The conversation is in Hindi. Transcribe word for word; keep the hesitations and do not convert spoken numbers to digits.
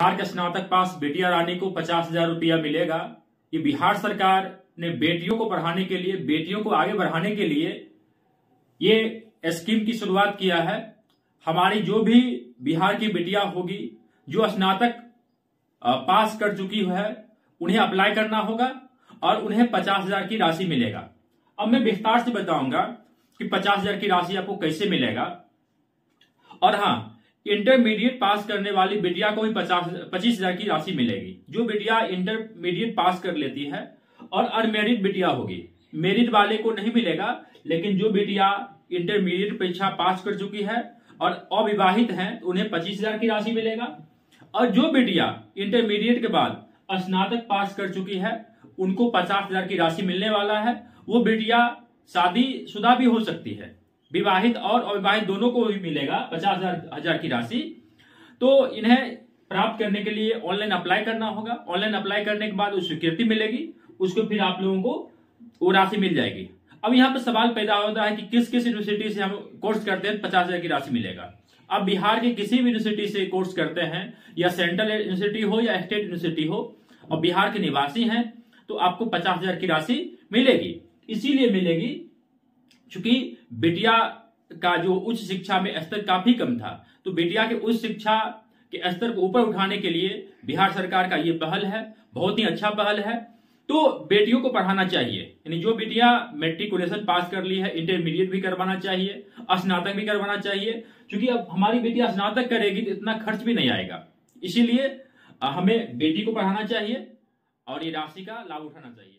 बिहार के स्नातक पास बेटिया रानी को पचास हजार रुपया मिलेगा। ये बिहार सरकार ने बेटियों को पढ़ाने के लिए, बेटियों को आगे बढ़ाने के लिए ये स्कीम की शुरुआत किया है। हमारी जो भी बिहार की बेटिया होगी जो स्नातक पास कर चुकी है, उन्हें अप्लाई करना होगा और उन्हें पचास हजार की राशि मिलेगा। अब मैं विस्तार से बताऊंगा कि पचास हजार की राशि आपको कैसे मिलेगा। और हाँ, इंटरमीडिएट पास करने वाली बेटिया को भी पचास पच्चीस हजार की राशि मिलेगी। जो बेटिया इंटरमीडिएट पास कर लेती है और अनमेरिड बेटिया होगी, मेरिट वाले को नहीं मिलेगा, लेकिन जो बेटिया इंटरमीडिएट परीक्षा पास कर चुकी है और अविवाहित हैं उन्हें पच्चीस हजार की राशि मिलेगा। और जो बेटिया इंटरमीडिएट के बाद स्नातक पास कर चुकी है उनको पचास हजार की राशि मिलने वाला है। वो बेटिया शादीशुदा भी हो सकती है, विवाहित और अविवाहित दोनों को भी मिलेगा पचास हजार की राशि। तो इन्हें प्राप्त करने के लिए ऑनलाइन अप्लाई करना होगा। ऑनलाइन अप्लाई करने के बाद उस स्वीकृति मिलेगी, उसको फिर आप लोगों को वो राशि मिल जाएगी। अब यहाँ पर सवाल पैदा होता है कि किस किस यूनिवर्सिटी से हम कोर्स करते हैं पचास हजार की राशि मिलेगा। अब बिहार के किसी भी यूनिवर्सिटी से कोर्स करते हैं, या सेंट्रल यूनिवर्सिटी हो या स्टेट यूनिवर्सिटी हो, और बिहार के निवासी हैं, तो आपको पचास हजार की राशि मिलेगी। इसीलिए मिलेगी क्योंकि बेटिया का जो उच्च शिक्षा में स्तर काफी कम था, तो बेटिया के उच्च शिक्षा के स्तर को ऊपर उठाने के लिए बिहार सरकार का ये पहल है, बहुत ही अच्छा पहल है। तो बेटियों को पढ़ाना चाहिए, यानी जो बेटियां मेट्रिकुलेशन पास कर ली है, इंटरमीडिएट भी करवाना चाहिए, स्नातक भी करवाना चाहिए, क्योंकि अब हमारी बेटियां स्नातक करेगी तो इतना खर्च भी नहीं आएगा। इसीलिए हमें बेटी को पढ़ाना चाहिए और ये राशि का लाभ उठाना चाहिए।